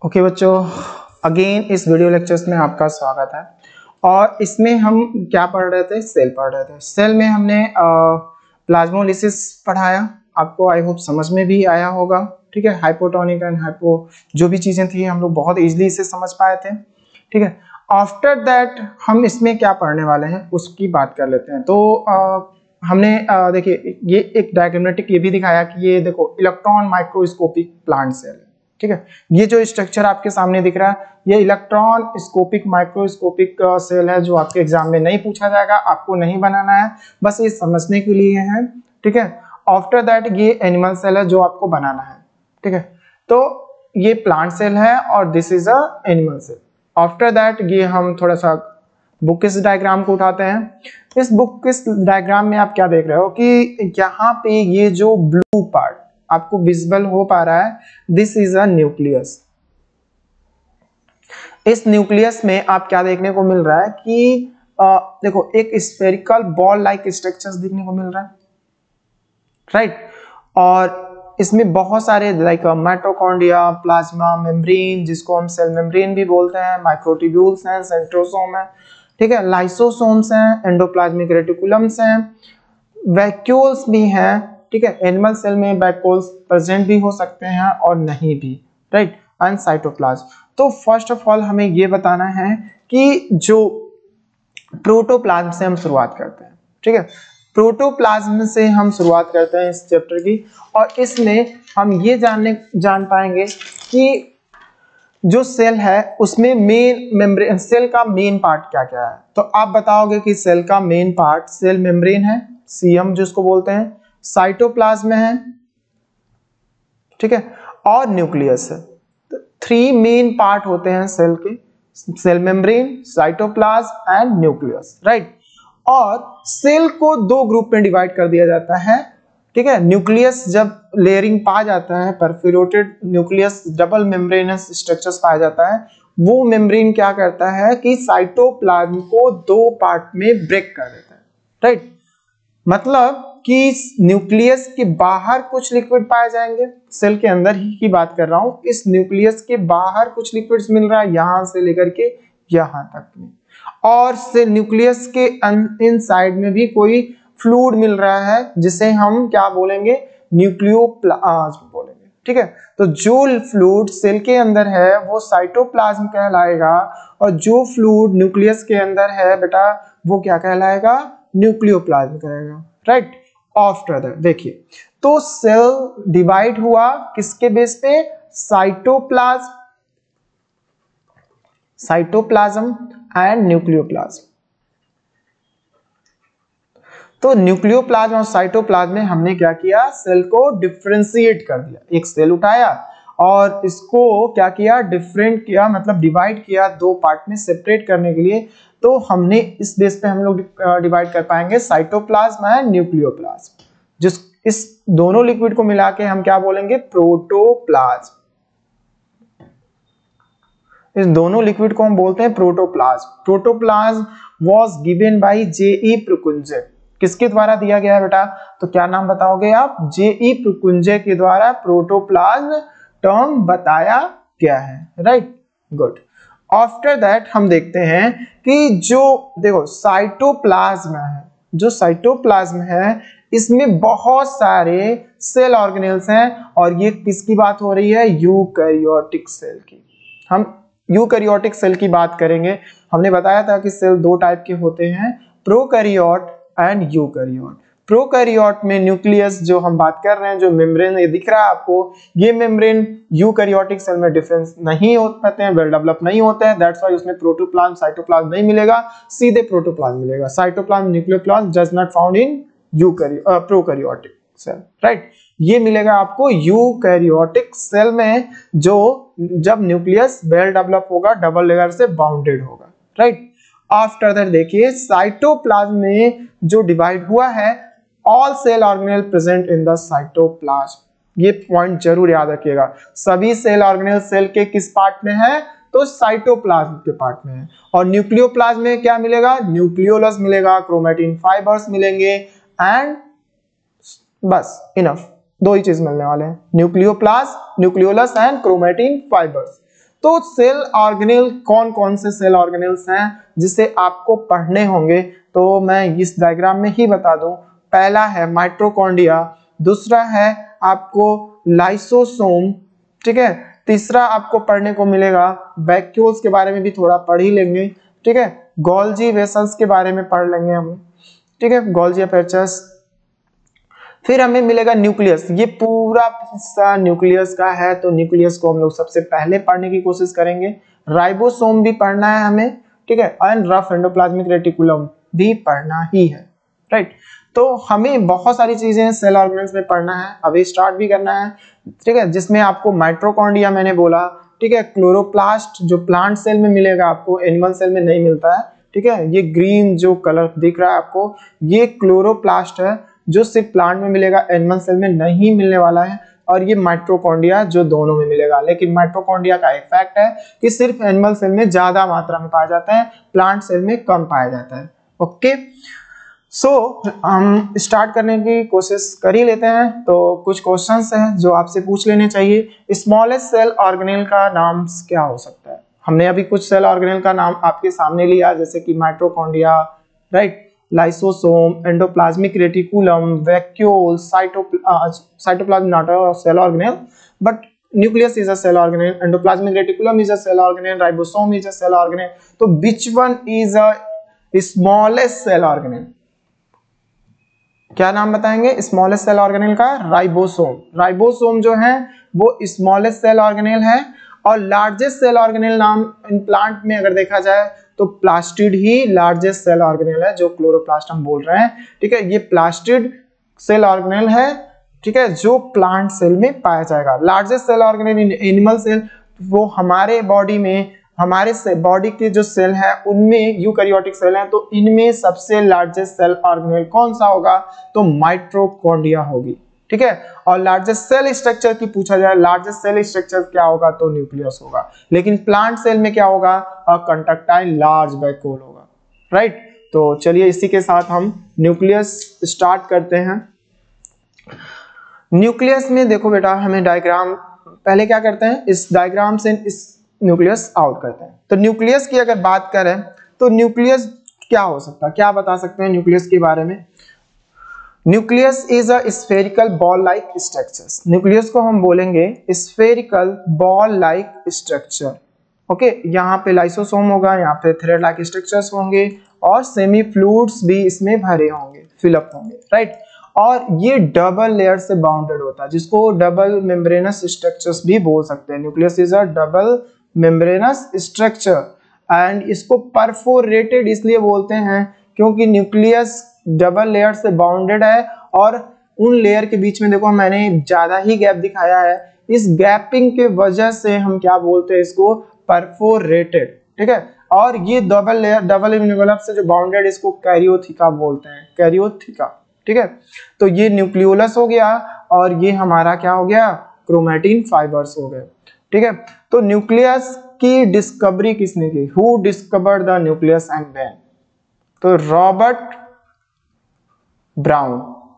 Okay बच्चों, again इस video lectures में आपका स्वागत है। और इसमें हम क्या पढ़ रहे थे? सेल पढ़ रहे थे। सेल में हमने प्लाज्मोलिसिस पढ़ाया, आपको आई होप समझ में भी आया होगा। ठीक है, हाइपोटोनिक एंड हाइपो जो भी चीजें थी हम लोग बहुत इजीली इसे समझ पाए थे। ठीक है, आफ्टर दैट हम इसमें क्या पढ़ने वाले हैं उसकी बात कर लेते हैं। तो हमने देखिए ये एक डायग्रामेटिक ये भी दिखाया कि ये देखो इलेक्ट्रॉन माइक्रोस्कोपिक प्लांट सेल है। ठीक है, ये जो स्ट्रक्चर आपके सामने दिख रहा है ये इलेक्ट्रॉन स्कोपिक माइक्रोस्कोपिक सेल है, जो आपके एग्जाम में नहीं पूछा जाएगा, आपको नहीं बनाना है, बस ये समझने के लिए है। ठीक है, आफ्टर दैट ये एनिमल सेल है जो आपको बनाना है। ठीक है, तो ये प्लांट सेल है और this is a animal cell. After that ये हम थोड़ा सा बुक किस डायग्राम को उठाते हैं। इस बुक किस डायग्राम में आप क्या देख रहे हो कि यहाँ पे ये जो ब्लू पार्ट आपको विजिबल हो पा रहा है, दिस इज अ न्यूक्लियस। इस न्यूक्लियस में आप क्या देखने को मिल रहा है कि देखो एक स्फेरिकल बॉल लाइक स्ट्रक्चर्स देखने को मिल रहा है, राइट। और इसमें बहुत सारे लाइक माइटोकॉन्ड्रिया, प्लाज्मा मेम्ब्रेन जिसको हम सेल मेम्ब्रेन भी बोलते हैं, माइक्रोट्यूब्यूल्स हैं, सेंट्रोसोम है, ठीक है, लाइसोसोम्स हैं, एंडोप्लाज्मिक रेटिकुलम्स हैं, वैक्यूल्स भी हैं। ठीक है, एनिमल सेल में वैक्यूल्स प्रेजेंट भी हो सकते हैं और नहीं भी, राइट, एंड साइटोप्लाज्म। तो फर्स्ट ऑफ ऑल हमें ये बताना है कि जो प्रोटोप्लाज्म से हम शुरुआत करते हैं। ठीक है, प्रोटोप्लाज्म से हम शुरुआत करते हैं इस चैप्टर की, और इसमें हम ये जान पाएंगे कि जो सेल है उसमें मेन मेम्ब्रेन, सेल का मेन पार्ट क्या क्या है। तो आप बताओगे कि सेल का मेन पार्ट सेल मेम्ब्रेन है, सीएम जिसको बोलते हैं, साइटोप्लाज्म है, ठीक है, और न्यूक्लियस है। तो 3 मेन पार्ट होते हैं सेल के, cell membrane, cytoplasm and nucleus, right. और सेल को 2 ग्रुप में डिवाइड कर दिया जाता है। ठीक है, न्यूक्लियस जब लेयरिंग पाया जाता है, perforated nucleus double membranous structures पाया जाता है, वो मेम्ब्रेन क्या करता है कि साइटोप्लाज्म को 2 पार्ट में ब्रेक कर देता है, राइट। मतलब कि न्यूक्लियस के बाहर कुछ लिक्विड पाए जाएंगे, सेल के अंदर ही की बात कर रहा हूं, इस न्यूक्लियस के बाहर कुछ लिक्विड्स मिल रहा है यहां से लेकर के यहां तक में, और से न्यूक्लियस के इनसाइड में भी कोई फ्लूइड मिल रहा है जिसे हम क्या बोलेंगे, न्यूक्लियोप्लाज्म बोलेंगे। ठीक है, तो जो फ्लूइड सेल के अंदर है वो साइटोप्लाज्म कहलाएगा, और जो फ्लूइड न्यूक्लियस के अंदर है बेटा वो क्या कहलाएगा, न्यूक्लियोप्लाज्म कहेगा, राइट। आफ्टर दैट देखिए, तो सेल डिवाइड हुआ किसके बेस पे, साइटोप्लाज्म एंड न्यूक्लियोप्लाज्म। तो न्यूक्लियोप्लाज्म और साइटोप्लाज्म में हमने क्या किया, सेल को डिफरेंशिएट कर दिया। एक सेल उठाया और इसको क्या किया, डिफरेंट किया, मतलब डिवाइड किया 2 पार्ट में सेपरेट करने के लिए। तो हमने इस बेस पे हम लोग डिवाइड कर पाएंगे साइटोप्लाज्म एंड न्यूक्लियोप्लाज्म। जिस इस दोनों लिक्विड को मिला के हम क्या बोलेंगे, प्रोटोप्लाज्म। इस दोनों लिक्विड को हम बोलते हैं protoplasm. Protoplasm was given by J E Purkinje. किसके द्वारा दिया गया है बेटा, तो क्या नाम बताओगे आप, जेई प्रुकुंजे के द्वारा प्रोटोप्लाज्म टर्म बताया गया है, राइट, गुड। आफ्टर दैट हम देखते हैं कि जो देखो साइटोप्लाज्म है, जो साइटोप्लाज्म है इसमें बहुत सारे सेल ऑर्गेनेल्स हैं, और ये किसकी बात हो रही है, यूकैरियोटिक सेल की। हम यूकैरियोटिक सेल की बात करेंगे। हमने बताया था कि सेल 2 टाइप के होते हैं, प्रोकैरियोट एंड यूकैरियोट। प्रोकैरियोट में न्यूक्लियस जो हम बात कर रहे हैं, जो मेम्ब्रेन ये दिख रहा है आपको, ये मेम्ब्रेन यूकैरियोटिक सेल में डिफरेंस नहीं हो पाते हैं, वेल डेवलप नहीं होते हैं, दैट्स व्हाई उसमें प्रोटोप्लाज्म साइटोप्लाज्म नहीं मिलेगा, सीधे प्रोटोप्लाज्म मिलेगा। Cytoplasm nucleoplasm does not found in prokaryotic cell, right. ये मिलेगा आपको यूकैरियोटिक सेल में, जो जब न्यूक्लियस वेल डेवलप होगा, डबल लेयर से बाउंडेड होगा, राइट। आफ्टर दैट देखिए साइटोप्लाज्म में जो डिवाइड हुआ है, all cell organelle present in the cytoplasm. ये पॉइंट जरूर याद रखिएगा, सभी सेल ऑर्गेनेल सेल के किस पार्ट में है, तो साइटोप्लाज्म के पार्ट में है। और न्यूक्लियोप्लाज्म में क्या मिलेगा, न्यूक्लियोलस मिलेगा, क्रोमैटिन फाइबर्स मिलेंगे, एंड बस इनफ, 2 ही चीज मिलने वाले हैं, nucleoplasm, nucleolus and chromatin fibres. तो सेल ऑर्गेनेल कौन कौन से सेल ऑर्गेनेल्स हैं जिसे आपको पढ़ने होंगे, तो मैं इस डायग्राम में ही बता दूं। पहला है माइटोकॉन्ड्रिया, दूसरा है आपको लाइसोसोम, ठीक है, तीसरा आपको पढ़ने को मिलेगा वैक्यूल्स के बारे में भी थोड़ा पढ़ ही लेंगे, ठीक है, गोल्जी वेसल्स के बारे में पढ़ लेंगे हम, ठीक है, गोल्जी अपर्चर्स। फिर हमें मिलेगा न्यूक्लियस, ये पूरा हिस्सा न्यूक्लियस का है, तो न्यूक्लियस को हम लोग सबसे पहले पढ़ने की कोशिश करेंगे। राइबोसोम भी पढ़ना है हमें, ठीक है, एंड रफ एंडोप्लाज्मिक रेटिकुलम भी पढ़ना ही है, राइट। तो हमें बहुत सारी चीजें सेल ऑर्गेनेल्स में पढ़ना है, अभी स्टार्ट भी करना है, ठीक है, जिसमें आपको माइटोकॉन्ड्रिया मैंने बोला, ठीक है, क्लोरोप्लास्ट जो प्लांट सेल में मिलेगा आपको, एनिमल सेल में नहीं मिलता है, ठीक है, ये ग्रीन जो कलर दिख रहा है आपको, ये क्लोरोप्लास्ट है जो सिर्फ प्लांट में मिलेगा, एनिमल सेल में नहीं मिलने वाला है, और ये माइटोकॉन्ड्रिया जो दोनों में मिलेगा। लेकिन माइटोकॉन्ड्रिया का एक फैक्ट है कि सिर्फ एनिमल सेल में ज्यादा मात्रा में पाया जाता है, प्लांट सेल में कम पाया जाता है। ओके, सो हम स्टार्ट करने की कोशिश कर ही लेते हैं। तो कुछ क्वेश्चंस हैं जो आपसे पूछ लेने चाहिए। स्मॉलेस्ट सेल ऑर्गेनेल का नाम क्या हो सकता है? हमने अभी कुछ सेल ऑर्गेनेल का नाम आपके सामने लिया, जैसे कि mitochondria, right, lysosome, endoplasmic reticulum, vacuole, cytoplasm not a cell organelle but nucleus is a cell organelle, endoplasmic reticulum is a cell organelle, ribosome is a cell organelle. तो which one is a smallest cell organelle? क्या नाम बताएंगे smallest cell organelle का? Ribosome. Ribosome जो है वो smallest cell organelle है। और लार्जेस्ट सेल ऑर्गेनेल नाम इन प्लांट में अगर देखा जाए तो प्लास्टिड ही लार्जेस्ट सेल ऑर्गेनेल है, जो क्लोरोप्लास्ट हम बोल रहे हैं, ठीक है, ये प्लास्टिड सेल ऑर्गेनेल है, ठीक है, जो प्लांट सेल में पाया जाएगा। Largest cell organelle in animal cell, वो हमारे बॉडी में, हमारे बॉडी के जो सेल है उनमें यूकैरियोटिक सेल है, तो इनमें सबसे लार्जेस्ट सेल ऑर्गेनेल कौन सा होगा? तो माइटोकॉन्ड्रिया होगी, ठीक है। और लार्जेस्ट सेल स्ट्रक्चर की पूछा जाए, लार्जेस्ट सेल स्ट्रक्चर क्या होगा? तो न्यूक्लियस होगा। लेकिन प्लांट सेल में क्या होगा? कंडक्टाइल लार्ज वैक्यूल होगा, राइट। तो चलिए इसी के साथ हम न्यूक्लियस स्टार्ट करते हैं। न्यूक्लियस में देखो बेटा, हमें डायग्राम पहले क्या करते हैं, इस डायग्राम से इस न्यूक्लियस आउट करते हैं। तो न्यूक्लियस की अगर बात करें तो न्यूक्लियस क्या हो सकता है, क्या बता सकते हैं न्यूक्लियस के बारे में? Nucleus is a spherical ball like structure. Nucleus को हम बोलेंगे spherical ball like structure. Okay, यहाँ पे लाइसोसोम होगा, यहाँ पे थ्रेड लाइक स्ट्रक्चर्स होंगे और सेमी फ्लूइड्स भी इसमें भरे होंगे, फिलअप होंगे, राइट। और ये डबल लेयर से बाउंडेड होता है, जिसको डबल मेम्ब्रेनस स्ट्रक्चर्स भी बोल सकते हैं। Nucleus is a double membranous structure and इसको परफोरेटेड इसलिए बोलते हैं क्योंकि न्यूक्लियस डबल लेयर से बाउंडेड है और उन लेयर के बीच में देखो मैंने ज्यादा ही गैप दिखाया है, इस गैपिंग के वजह से हम क्या बोलते हैं इसको? परफोरेटेड, ठीक है। और ये डबल लेयर, डबल एनवेलप से जो बाउंडेड, इसको कैरियोथिका बोलते हैं, कैरियोथिका, ठीक है। तो ये न्यूक्लियोलस हो गया और ये हमारा क्या हो गया? क्रोमैटिन फाइबर्स हो गए, ठीक है। तो न्यूक्लियस की डिस्कवरी किसने की? Who discovered the nucleus and when? तो Robert Brown.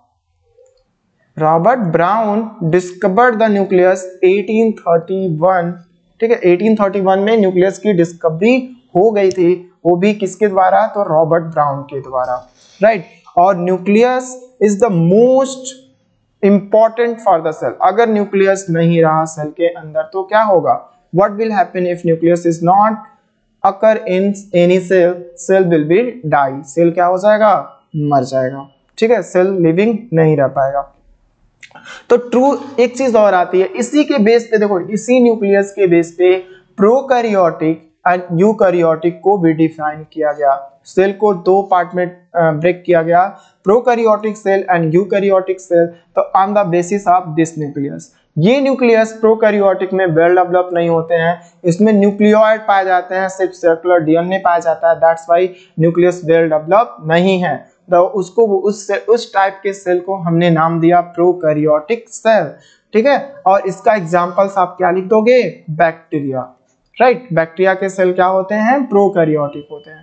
Robert Brown discovered the nucleus 1831, ठीक है। 1831 में न्यूक्लियस की डिस्कवरी हो गई थी, वो भी किसके द्वारा? तो रॉबर्ट ब्राउन के द्वारा, राइट। और nucleus is the most important for the cell. अगर न्यूक्लियस नहीं रहा सेल के अंदर तो क्या होगा? What will happen if nucleus is not occur in any cell? Cell will be die, cell क्या हो जाएगा? मर जाएगा, ठीक है, सेल लिविंग नहीं रह पाएगा। तो ट्रू एक चीज और आती है इसी के बेस पे, देखो इसी न्यूक्लियस के बेस पे प्रोकैरियोटिक एंड यूकैरियोटिक को भी डिफाइन किया गया। सेल को दो पार्ट में ब्रेक किया गया, prokaryotic cell and eukaryotic cell, तो on the basis of this nucleus. ये न्यूक्लियस प्रोकैरियोटिक में वेल डेवलप नहीं होते हैं, इसमें न्यूक्लियोइड पाए जाते हैं, सिर्फ सर्कुलर डीएनए पाया जाता है, that's why nucleus well develop नहीं है। तो उसको उस टाइप के सेल को हमने नाम दिया प्रोकैरियोटिक सेल, ठीक है। और इसका एग्जांपल्स आप क्या लिख दोगे? Bacteria, right. बैक्टीरिया के सेल क्या होते हैं? प्रोकैरियोटिक होते हैं।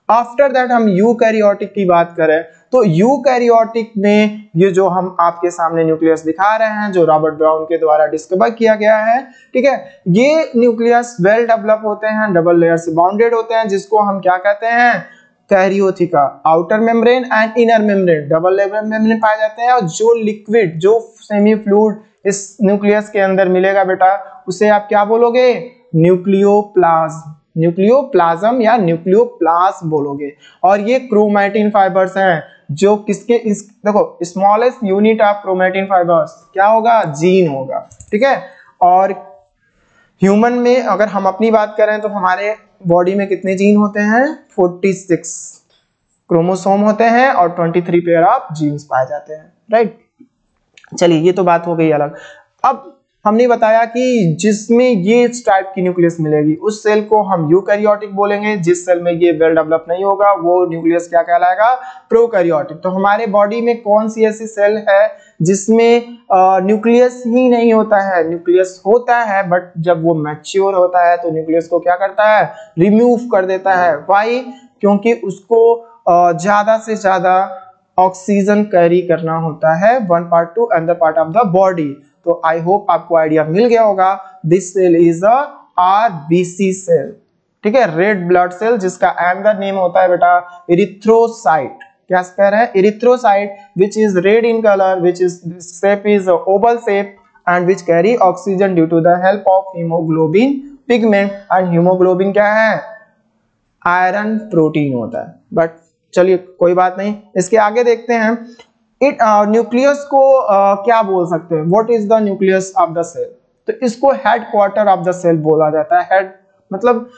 आफ्टर दैट हम यूकैरियोटिक की बात करें तो यूकैरियोटिक में ये जो हम आपके सामने न्यूक्लियस दिखा रहे हैं, जो रॉबर्ट ब्राउन के द्वारा डिस्कवर किया गया है, ठीक है, ये न्यूक्लियस वेल डेवलप होते हैं, डबल लेयर से बाउंडेड होते हैं, जिसको हम क्या कहते हैं, karyotheca. Outer membrane and inner membrane, double layer membrane पाए जाते हैं। और जो लिक्विड, जो सेमी फ्लूइड इस न्यूक्लियस के अंदर मिलेगा बेटा, उसे आप क्या बोलोगे, न्यूक्लियोप्लाज्म, न्यूक्लियोप्लाज्म या न्यूक्लियोप्लास्ट बोलोगे। और ये क्रोमैटिन फाइबर्स हैं, जो किसके, इस देखो smallest unit of chromatin fibres क्या होगा, जीन होगा, ठीक है। और ह्यूमन में अगर हम अपनी बात करें तो हमारे बॉडी में कितने जीन होते हैं, 46 क्रोमोसोम होते हैं और 23 पेयर ऑफ जीन्स पाए जाते हैं, राइट। चलिए ये तो बात हो गई अलग। अब हमने बताया कि जिसमें ये इस टाइप की न्यूक्लियस मिलेगी उस सेल को हम यूकैरियोटिक बोलेंगे। जिस सेल में ये वेल डेवलप नहीं होगा वो न्यूक्लियस क्या कहलाएगा, प्रोकैरियोटिक। तो हमारे बॉडी में कौन सी ऐसी सेल है जिसमें न्यूक्लियस ही नहीं होता है, न्यूक्लियस होता है बट जब वो मैच्योर होता है तो न्यूक्लियस को क्या करता है, रिमूव कर देता है। व्हाई, क्योंकि उसको ज्यादा से ज्यादा ऑक्सीजन कैरी करना होता है one part to another part of the body. तो आई होप आपको आइडिया मिल गया होगा। This cell is a RBC cell, ठीक है, रेड ब्लड सेल, जिसका अनदर नेम होता है बेटा इरिथ्रोसाइट। क्या कह रहे हैं, erythrocyte, which is red in colour, which is shape is oval shape and which carry oxygen due to the help of haemoglobin pigment. And haemoglobin क्या है, आयरन प्रोटीन होता है। बट चलिए कोई बात नहीं, इसके आगे देखते हैं। इट न्यूक्लियस को क्या बोल सकते हैं, what is the nucleus of the cell. तो इसको head quarter of the cell बोला जाता है। हेड मतलब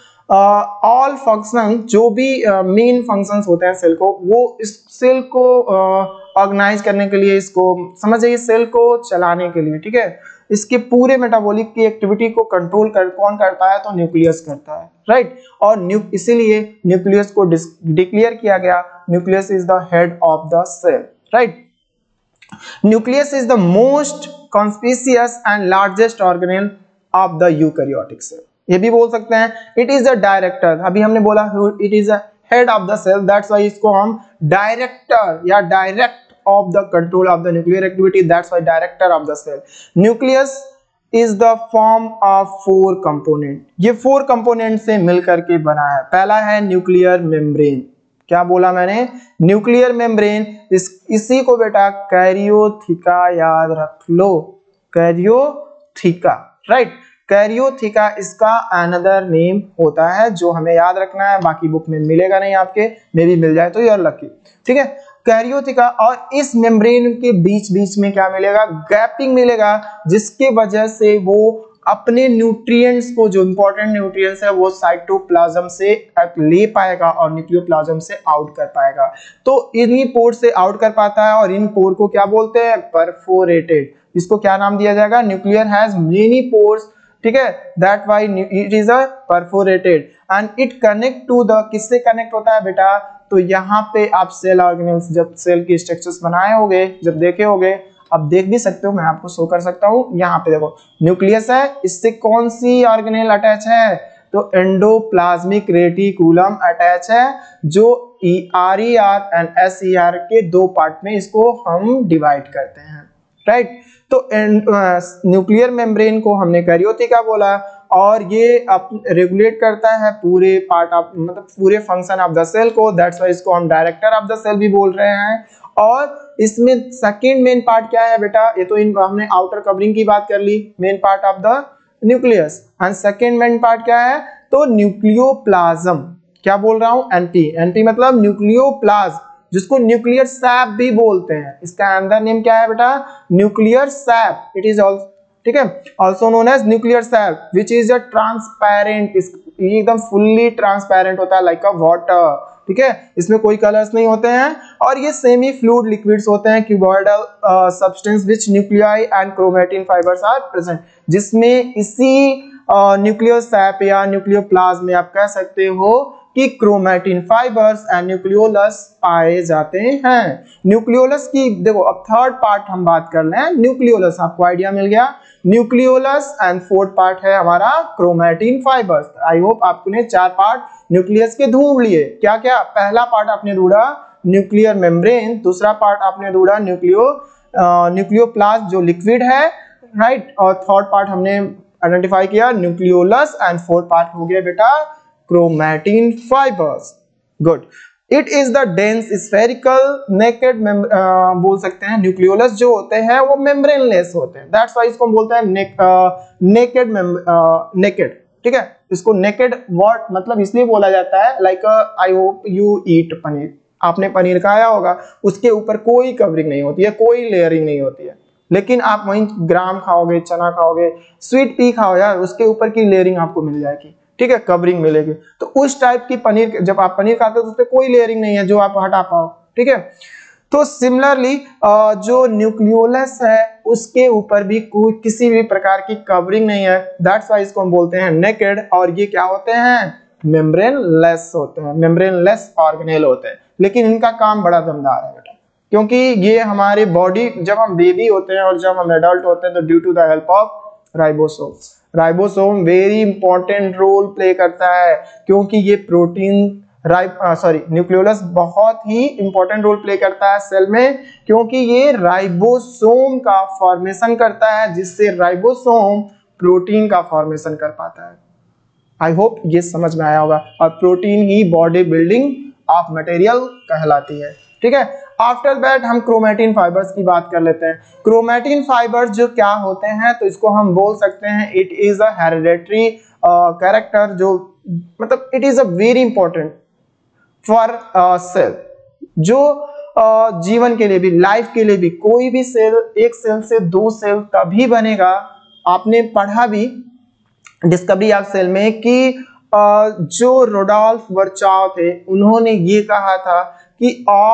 ऑल फंक्शन, जो भी मेन फंक्शंस होते हैं सेल को, वो इस सेल को ऑर्गेनाइज करने के लिए, इसको समझ जाइए सेल को चलाने के लिए, ठीक है, इसके पूरे मेटाबॉलिक की एक्टिविटी को कंट्रोल कौन करता है, तो न्यूक्लियस करता है, राइट। और इसीलिए न्यूक्लियस को डिक्लेयर किया गया, nucleus is the head of the cell, right. Nucleus is the most conspicuous and largest organelle of the eukaryotic cell. ये भी बोल सकते हैं इट इज द डायरेक्टर, अभी हमने बोला it is a head of the cell, that's why इसको हम डायरेक्टर या direct of the control of the nuclear activity, that's why director of the cell. Nucleus is the form of 4 component, ये 4 component से मिलकर के बना है। पहला है न्यूक्लियर मेम्ब्रेन, क्या बोला मैंने, न्यूक्लियर मेम्ब्रेन, इसी को बेटा कैरियोथिका याद रख लो, कैरियोथिका, राइट। कैरियोथिका इसका अनदर नेम होता है, जो हमें याद रखना है, बाकी बुक में मिलेगा नहीं, आपके में भी मिल जाए तो यूर लकी, ठीक है, कैरियोथिका। और इस मेम्ब्रेन के बीच बीच में क्या मिलेगा, गैपिंग मिलेगा, जिसके वजह से वो अपने न्यूट्रिएंट्स को, जो इंपॉर्टेंट न्यूट्रिएंट्स है, वो साइटोप्लाज्म से ले पाएगा और न्यूक्लियोप्लाज्म से आउट कर पाएगा। तो इन्हीं पोर से आउट कर पाता है, और इन पोर को क्या बोलते हैं, परफोरेटेड। इसको क्या नाम दिया जाएगा, न्यूक्लियर हैज मेनी पोर्स, ठीक है, that why it is a perforated and it connect to the, किससे कनेक्ट होता है बेटा, तो यहाँ पे आप सेल ऑर्गेनेल्स, जब सेल की स्ट्रक्चर्स बनाए होंगे, जब देखे होंगे, अब देख भी सकते हो, मैं आपको शो कर सकता हूँ, यहाँ पे देखो न्यूक्लियस है, इससे कौन सी ऑर्गेनेल अटैच है, तो एंडोप्लाज्मिक रेटिकुलम अटैच है, जो RER एंड SER के 2 पार्ट में इसको हम डिवाइड करते हैं, राइट। तो न्यूक्लियर मेम्ब्रेन को हमने कैरियोथिका बोला, और ये रेगुलेट करता है पूरे पार्ट ऑफ, मतलब पूरे फंक्शन ऑफ द सेल को, दैट्स व्हाई इसको हम डायरेक्टर ऑफ द सेल भी बोल रहे हैं। और इसमें सेकंड मेन पार्ट क्या है बेटा, ये तो हमने आउटर कवरिंग की बात कर ली, main part of the nucleus, and second main part क्या है, तो न्यूक्लियोप्लाज्म। क्या बोल रहा हूं, NP मतलब न्यूक्लियोप्लाज्म, जिसको न्यूक्लियर सैप भी बोलते हैं। इसका अंदर नेम क्या है बेटा, nuclear sap, it is also, ठीक है, also known as nuclear sap, which is a transparent, एकदम फुल्ली ट्रांसपेरेंट होता है, लाइक अ वाटर, ठीक है, इसमें कोई कलर्स नहीं होते हैं, और ये सेमी फ्लूइड लिक्विड्स होते हैं, cuboidal substance which nuclei and chromatin fibres are present, जिसमें इसी न्यूक्लियर सैप या न्यूक्लियोप्लाज्म में आप कह सकते हो कि क्रोमैटिन फाइबर्स एंड न्यूक्लियोलस पाए जाते हैं। न्यूक्लियोलस की देखो अब थर्ड पार्ट हम बात कर रहे हैं, न्यूक्लियोलस आपको आइडिया मिल गया, न्यूक्लियोलस एंड फोर्थ पार्ट है हमारा क्रोमैटिन फाइबर्स। आई होप आपने 4 पार्ट न्यूक्लियस के ढूंढ लिए। क्या क्या? पहला पार्ट आपने ढूंढा न्यूक्लियर मेम्ब्रेन, दूसरा पार्ट आपने ढूंढा न्यूक्लियोप्लास्ट जो लिक्विड है, राइट, और थर्ड पार्ट हमने आइडेंटिफाई किया न्यूक्लियोलस एंड फोर्थ पार्ट हो गया बेटा chromatin fibres. Good. It is the dense spherical naked बोल सकते हैं। न्यूक्लियोलस जो होते हैं वो मेम्ब्रेनलेस होते हैं, दैट्स व्हाई इसको हम बोलते हैं नेकेड नेकेड। ठीक है, इसको नेकेड वर्ड मतलब इसलिए बोला जाता है, like I hope you eat paneer, आपने पनीर खाया होगा, उसके ऊपर कोई कवरिंग नहीं होती है, कोई लेयरिंग नहीं होती है, लेकिन आप वहीं ग्राम खाओगे, चना खाओगे, स्वीट पी खाओ यार, उसके ऊपर की लेयरिंग आपको मिल जाएगी, ठीक है, कवरिंग मिलेगी। तो उस टाइप की पनीर, जब आप पनीर खाते हो तो उस पर कोई लेयरिंग नहीं है जो आप हटा पाओ, ठीक है। तो सिमिलरली जो न्यूक्लियोलस है उसके ऊपर भी कोई किसी भी प्रकार की कवरिंग नहीं है, दैट्स व्हाई इसको हम बोलते हैं नेकेड। और ये क्या होते हैं? मेम्ब्रेनलेस होते हैं, मेम्ब्रेनलेस ऑर्गेनेल होते हैं, लेकिन इनका काम बड़ा दमदार है बेटा, क्योंकि ये हमारे बॉडी, जब हम बेबी होते हैं और जब हम एडल्ट होते हैं तो due to the help of ribosome very important role play करता है, क्योंकि ये प्रोटीन न्यूक्लियोलस बहुत ही इंपॉर्टेंट रोल प्ले करता है सेल में, क्योंकि ये राइबोसोम का फॉर्मेशन करता है, जिससे राइबोसोम प्रोटीन का फॉर्मेशन कर पाता है। आई होप ये समझ में आया होगा। और प्रोटीन ही बॉडी बिल्डिंग ऑफ मटेरियल कहलाती है, ठीक है। आफ्टर दैट हम क्रोमैटिन फाइबर्स की बात कर लेते हैं। क्रोमैटिन फाइबर्स जो क्या होते हैं, तो इसको हम बोल सकते हैं it is a hereditary character, जो मतलब it is a very important for cell, जो जीवन के लिए भी, लाइफ के लिए भी, कोई भी सेल, एक सेल से 2 सेल तभी बनेगा। आपने पढ़ा भी डिस्कवरी ऑफ सेल में कि जो रोडोल्फ वर्चाव थे, उन्होंने ये कहा था कि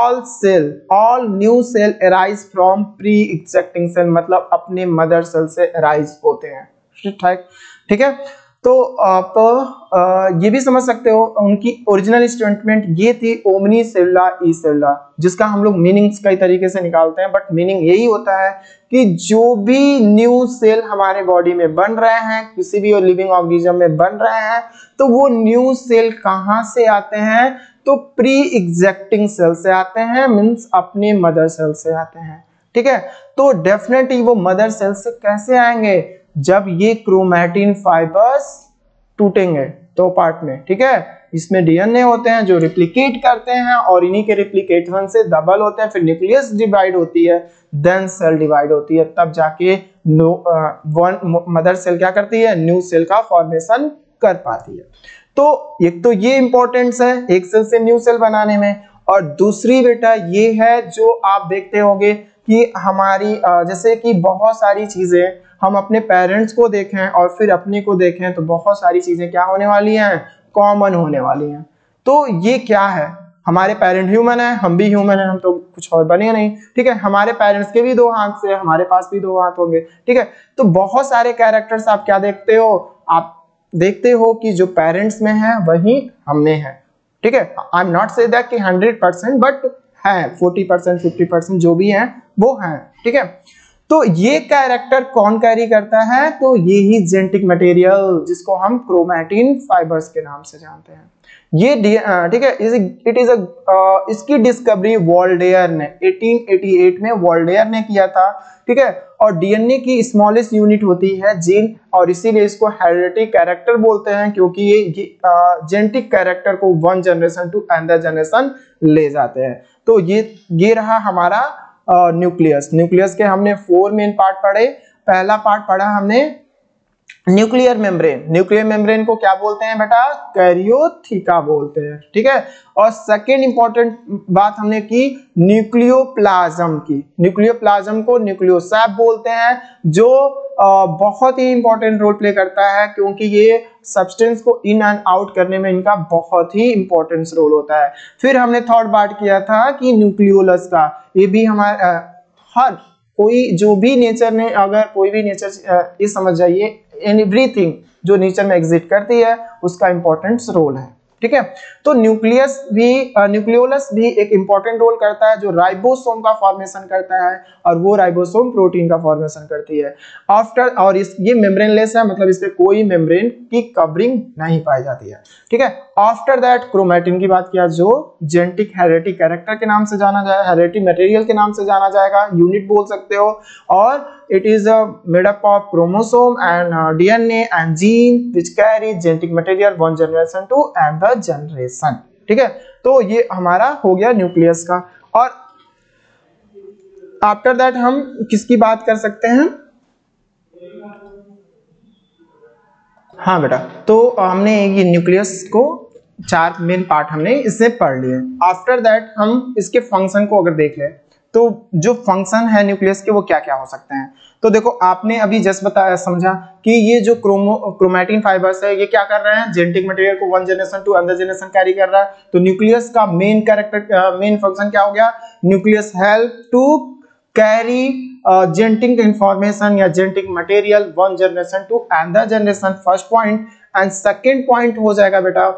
all new cell arise from pre existing cell, मतलब अपने मदर सेल से अराइज होते हैं, ठीक है। तो आप ये भी समझ सकते हो उनकी ओरिजिनल स्टेटमेंट ये थी ओमनी सेल्युला ई सेल्युला, जिसका हम लोग मीनिंग्स कई तरीके से निकालते हैं, बट मीनिंग यही होता है कि जो भी न्यू सेल हमारे बॉडी में बन रहे हैं, किसी भी लिविंग ऑर्गेनिज्म में बन रहे हैं, तो वो न्यू सेल कहां से आते हैं? तो प्री एग्जिस्टिंग सेल से आते हैं, मींस अपने मदर सेल से आते हैं, ठीक है। तो डेफिनेटली वो मदर सेल से कैसे आएंगे? जब ये क्रोमैटिन फाइबर्स टूटेंगे 2 पार्ट में, ठीक है। इसमें डीएनए होते हैं जो रिप्लिकेट करते हैं, और इन्हीं के रिप्लिकेशन से डबल होते हैं, फिर न्यूक्लियस डिवाइड होती है, देन सेल डिवाइड होती है, तब जाके वन मदर सेल क्या करती है? न्यू सेल का फॉर्मेशन कर पाती है। तो एक तो ये इंपॉर्टेंस है एक सेल से न्यू सेल बनाने में, और दूसरी बेटा ये है जो आप देखते होंगे कि हमारी जैसे कि बहुत सारी चीजें हम अपने पेरेंट्स को देखें और फिर अपने को देखें, तो बहुत सारी चीजें क्या होने वाली हैं? कॉमन होने वाली हैं। तो ये क्या है? हमारे पेरेंट ह्यूमन है, हम भी ह्यूमन है, हम तो कुछ और बने नहीं, ठीक है। हमारे पेरेंट्स के भी 2 हाथ से, हमारे पास भी 2 हाथ होंगे, ठीक है। तो बहुत सारे कैरेक्टर्स आप क्या देखते हो? आप देखते हो कि जो पेरेंट्स में है वही हम में है, ठीक है। I am not say that कि 100%, बट है 40% 50% जो भी है वो है, ठीक है। तो ये कैरेक्टर कौन कैरी करता है? तो ये ही जेनेटिक मटेरियल, जिसको हम क्रोमैटिन फाइबर्स के नाम से जानते हैं, ये ठीक है। इट इज इसकी डिस्कवरी वॉल्डेयर ने 1888 में वॉल्डेयर ने किया था, ठीक है। और डीएनए की स्मॉलेस्ट यूनिट होती है जीन, और इसीलिए इसको हेरिडिटरी कैरेक्टर बोलते हैं, क्योंकि ये जेनेटिक कैरेक्टर को one generation to another generation ले जाते हैं। तो ये रहा हमारा न्यूक्लियस के हमने 4 मेन पार्ट पढ़े। पहला पार्ट पढ़ा हमने न्यूक्लियर मेम्ब्रेन को क्या बोलते हैं बेटा? कैरियोथिका बोलते हैं, ठीक है। और सेकेंड इंपॉर्टेंट बात हमने की न्यूक्लियोप्लाज्म की। न्यूक्लियोप्लाज्म को न्यूक्लियोसैक बोलते हैं, जो बहुत ही इंपॉर्टेंट रोल प्ले करता है, क्योंकि ये सब्सटेंस को इन एंड आउट करने में इनका बहुत ही इंपॉर्टेंस रोल होता है। फिर हमने थर्ड पार्ट किया था कि न्यूक्लियोलस का, ये भी हमारा हर कोई जो भी नेचर ने, अगर कोई भी नेचर, ये समझ जाइए एवरीथिंग जो नेचर में एग्जिस्ट करती है उसका इंपॉर्टेंस रोल है, ठीक है। तो न्यूक्लियोलस भी एक इंपॉर्टेंट रोल करता है जो राइबोसोम का फॉर्मेशन करता है, और वो राइबोसोम प्रोटीन का फॉर्मेशन करती है। आफ्टर, और ये मेम्ब्रेनलेस है, मतलब इस पे कोई मेम्ब्रेन की कवरिंग नहीं पाई जाती है, ठीक है। आफ्टर दैट क्रोमैटिन की बात किया, जो जेनेटिक हेरेडिटी कैरेक्टर के नाम से जाना जाए, हेरेडिटी मटेरियल के नाम से जाना जाएगा, यूनिट बोल सकते हो, और it is made up of chromosome and DNA and gene which carry genetic material one generation to another generation, ठीक है। तो ये हमारा हो गया न्यूक्लियस का। और आफ्टर दैट हम किसकी बात कर सकते हैं? हाँ बेटा, तो हमने ये न्यूक्लियस को 4 मेन पार्ट हमने इससे पढ़ लिए। आफ्टर दैट हम इसके फंक्शन को अगर देख लें, तो जो फंक्शन है न्यूक्लियस के वो क्या क्या हो सकते हैं। तो देखो, आपने अभी जस्ट बताया, समझा कि ये जो क्रोमैटिन फाइबर्स है ये क्या कर रहे हैं, जेनेटिक मटेरियल को one generation to another generation carry कर रहा है। तो न्यूक्लियस का मेन फंक्शन क्या हो गया? Nucleus help to carry genetic information या genetic material one generation to another generation, first point. And second point हो जाएगा बेटा,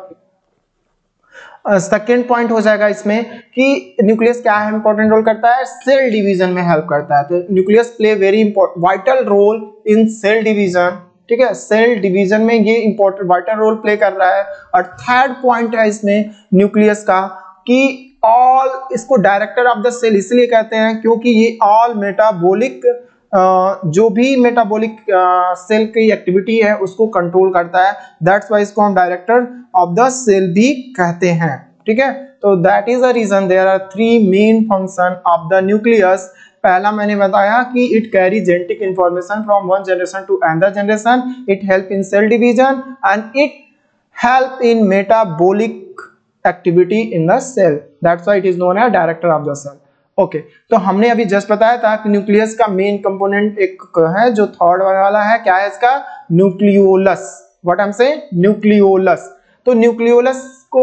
सेकेंड पॉइंट हो जाएगा इसमें कि न्यूक्लियस क्या है, इंपॉर्टेंट रोल करता है, सेल डिवीजन में हेल्प करता है। तो nucleus play very vital role in cell division, ठीक है। सेल डिवीजन में ये इंपॉर्टेंट वाइटल रोल प्ले कर रहा है। और थर्ड पॉइंट है इसमें न्यूक्लियस का कि ऑल, इसको डायरेक्टर ऑफ द सेल इसलिए कहते हैं क्योंकि ये ऑल मेटाबॉलिक, जो भी मेटाबॉलिक सेल की एक्टिविटी है उसको कंट्रोल करता है। दैट्स व्हाई इसको हम डायरेक्टर ऑफ द सेल भी कहते हैं, ठीक है। तो that is the reason there are 3 main function of the nucleus. पहला मैंने बताया कि it carry genetic information from one generation to another generation, it help in cell division and it help in metabolic activity in the cell. That's why it is known as director of the cell. Okay, तो हमने अभी just बताया था कि nucleus का main component एक है जो थर्ड वाला है, क्या है इसका? Nucleolus. What I am saying? Nucleolus. तो न्यूक्लियोलस को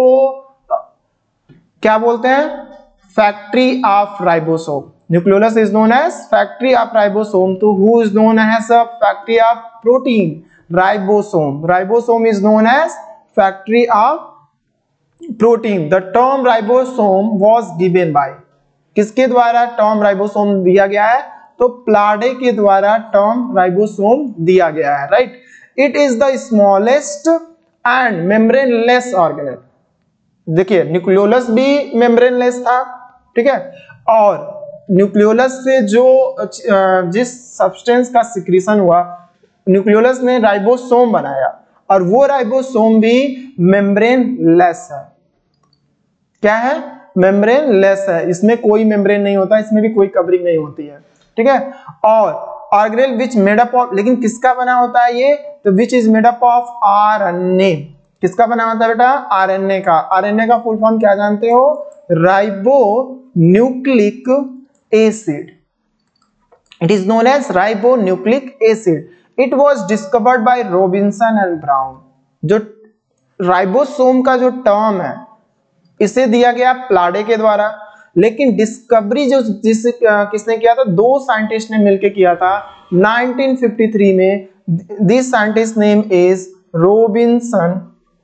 क्या बोलते हैं? Factory of ribosome. Nucleolus is known as factory of ribosome. तो who is known as a factory of protein? Ribosome. Ribosome is known as factory of protein. The term ribosome was given by, किसके द्वारा term ribosome दिया गया है? तो प्लाडे के द्वारा term ribosome दिया गया है, right. It is the smallest and membraneless organelle. देखिए, न्यूक्लियोलस भी मेम्ब्रेनलेस था, ठीक है। और न्यूक्लियोलस से जो जिस सब्सटेंस का सिक्रीशन हुआ, न्यूक्लियोलस ने राइबोसोम बनाया, और वो राइबोसोम भी मेम्ब्रेनलेस है। क्या है? मेम्ब्रेनलेस है। इसमें कोई मेम्ब्रेन नहीं होता, इसमें भी कोई कवरिंग नहीं होती है, ठीक है। और organelle which made up of, लेकिन किसका बना होता है ये? तो which is made up of RNA. किसका बना होता है बेटा? आरएनए का। आरएनए का फुल फॉर्म क्या जानते हो? Ribonucleic acid. It is known as ribonucleic acid. It was discovered by Robinson and Brown. जो राइबोसोम का जो टर्म है इसे दिया गया प्लाडे के द्वारा, लेकिन डिस्कवरी जो किसने किया था? 2 साइंटिस्ट ने मिलकर किया था 1953 में। This scientist name is Robinson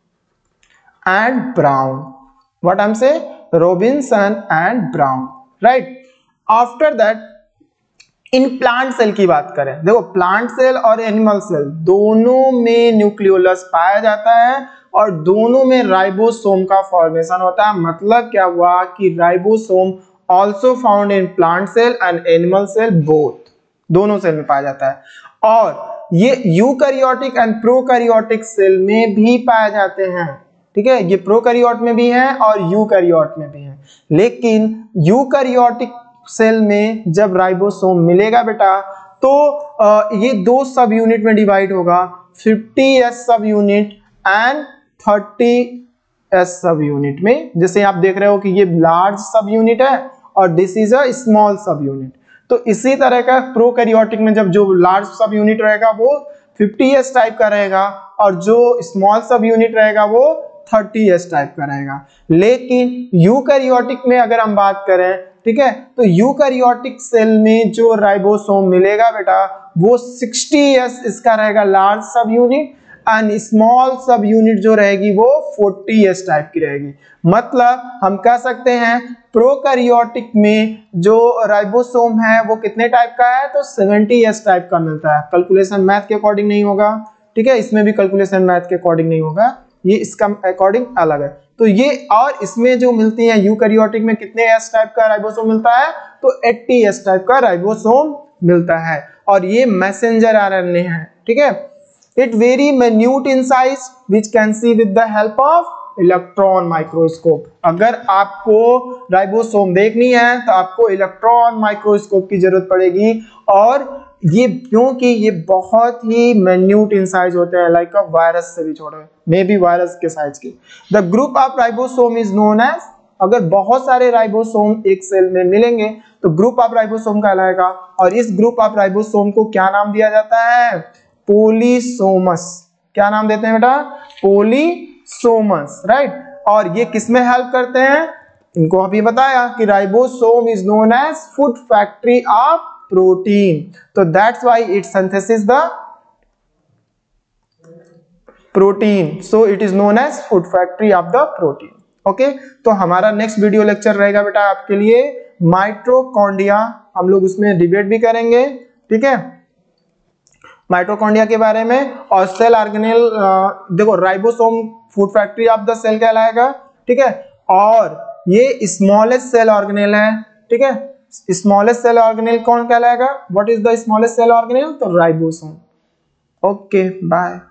and Brown. What I am say? Robinson and Brown, right. After that in plant cell की बात करें, देखो प्लांट सेल और एनिमल सेल दोनों में न्यूक्लियोलस पाया जाता है, और दोनों में राइबोसोम का फॉर्मेशन होता है। मतलब क्या हुआ कि ribosome also found in plant cell and animal cell, both, दोनों सेल में पाया जाता है। और ये यूकैरियोटिक एंड प्रोकैरियोटिक सेल में भी पाए जाते हैं, ठीक है। ये प्रोकैरियोट में भी है और यूकैरियोट में भी है। लेकिन यूकैरियोटिक सेल में जब राइबोसोम मिलेगा बेटा, तो ये 2 सब यूनिट में डिवाइड होगा, 50s सब यूनिट एंड 30s सब यूनिट में। जैसे आप देख रहे हो कि ये लार्ज सब यूनिट है और this is a small subunit. तो इसी तरह का प्रोकैरियोटिक में जब जो लार्ज सब यूनिट रहेगा वो 50s टाइप का रहेगा, और जो स्मॉल सब यूनिट रहेगा वो 30s टाइप का रहेगा। लेकिन यूकैरियोटिक में अगर हम बात करें, ठीक है, तो यूकैरियोटिक सेल में जो राइबोसोम मिलेगा बेटा वो 60s इसका रहेगा large subunit, and small subunit जो रहेगी वो 40s टाइप की रहेगी। मतलब हम कह सकते हैं प्रोकैरियोटिक में जो राइबोसोम है वो कितने टाइप का है, तो 70s टाइप का मिलता है। कैलकुलेशन मैथ के अकॉर्डिंग नहीं होगा, ठीक है, इसमें भी कैलकुलेशन मैथ के अकॉर्डिंग नहीं होगा, ये इसका अकॉर्डिंग अलग है। तो ये और इसमें जो मिलती है यूकैरियोटिक में कितने एस टाइप का राइबोसोम मिलता है, तो 80s टाइप का राइबोसोम मिलता है। और ये मैसेंजर आरएनए है, ठीक है। It very minute in size which can see with the help of electron microscope. अगर आपको राइबोसोम देखनी है तो आपको इलेक्ट्रॉन माइक्रोस्कोप की जरूरत पड़ेगी, और ये क्योंकि ये बहुत ही minute in size होते हैं, लाइक अ वायरस से भी छोटे, मे बी वायरस के साइज के। The group of ribosome is known as, अगर बहुत सारे राइबोसोम एक सेल में मिलेंगे तो ग्रुप ऑफ राइबोसोम कहलाएगा, और इस ग्रुप ऑफ राइबोसोम को क्या नाम दिया जाता है, पोलीसोमस। क्या नाम देते हैं बेटा, पोलीसोमस, राइट। और ये किसमें हेल्प करते हैं, इनको अभी बताया कि ribosome is known as food factory of protein, तो that's why it synthesis the protein, so it is known as food factory of the protein. Okay, तो हमारा नेक्स्ट वीडियो लेक्चर रहेगा बेटा आपके लिए माइटोकॉन्ड्रिया, हम लोग उसमें डिबेट भी करेंगे, ठीक है, माइटोकॉन्ड्रिया के बारे में। और सेल ऑर्गेनेल, देखो ribosome food factory of the cell कहलाएगा, ठीक है। और ये स्मॉलेस्ट सेल ऑर्गेनेल है, ठीक है। स्मॉलेस्ट सेल ऑर्गेनेल कौन कहलाएगा, what is the smallest cell organelle, तो राइबोसोम। Okay, bye.